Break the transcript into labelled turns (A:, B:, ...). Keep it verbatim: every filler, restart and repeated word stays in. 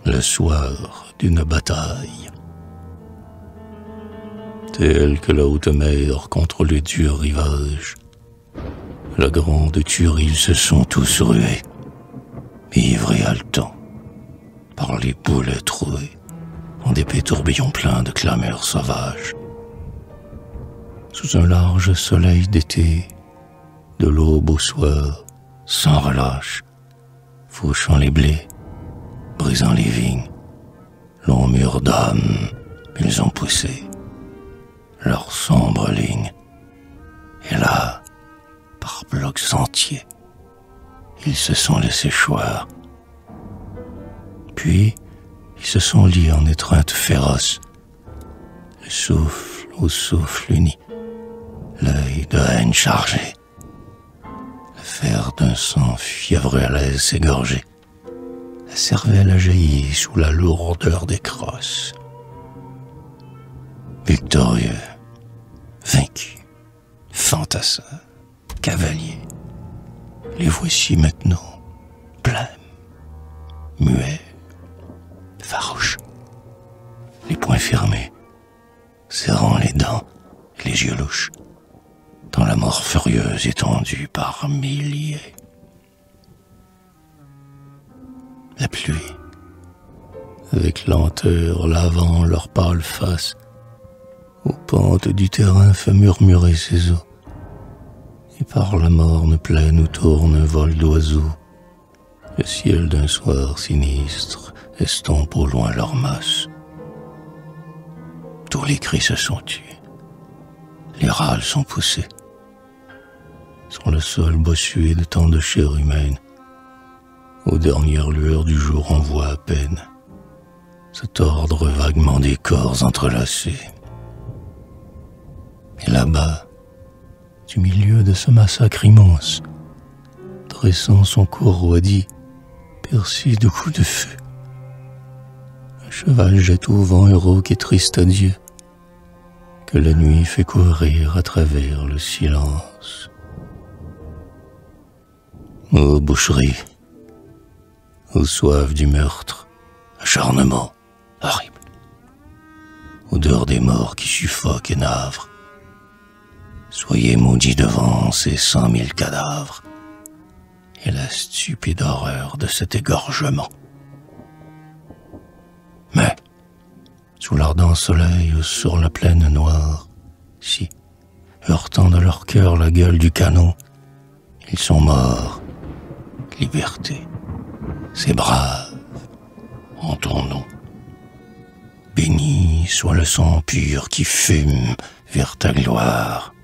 A: le soir d'une bataille. Telle que la haute mer contre les durs rivages, la grande tuerie, ils se sont tous rués, ivres et haletants, par les boulets troués, en d'épais tourbillons pleins de clameurs sauvages. Sous un large soleil d'été, de l'aube au soir, sans relâche, fauchant les blés, brisant les vignes, longs murs d'âmes, ils ont poussé leurs sombres lignes. Et là, par blocs entiers, ils se sont laissés choir. Puis, ils se sont liés en étreinte féroce, le souffle au souffle uni, l'œil de haine chargé, le fer d'un sang fiévreux à l'aise s'égorger, la cervelle a jailli sous la lourdeur des crosses. Victorieux, vaincu, fantassins, cavaliers, les voici maintenant, blêmes, muets, farouches, les poings fermés, serrant les dents, les yeux louches, dans la mort furieuse étendue par milliers. La pluie, avec lenteur lavant leurs pâles faces, aux pentes du terrain fait murmurer ses eaux, et par la morne plaine où tourne un vol d'oiseaux, le ciel d'un soir sinistre estompe au loin leur masse. Tous les cris se sont tués, les râles sont poussés. Sur le sol bossué de tant de chair humaine, aux dernières lueurs du jour on voit à peine se tordre vaguement des corps entrelacés. Et là-bas, du milieu de ce massacre immense, dressant son corps roidi, percé de coups de feu, un cheval jette au vent un rauque et triste adieu, que la nuit fait courir à travers le silence. Ô boucherie, ô soif du meurtre, acharnement horrible, odeur des morts qui suffoquent et navrent, soyez maudits devant ces cent mille cadavres et la stupide horreur de cet égorgement. Mais, sous l'ardent soleil ou sur la plaine noire, si, heurtant de leur cœur la gueule du canon, ils sont morts, liberté, c'est brave, en ton nom. Béni soit le sang pur qui fume vers ta gloire.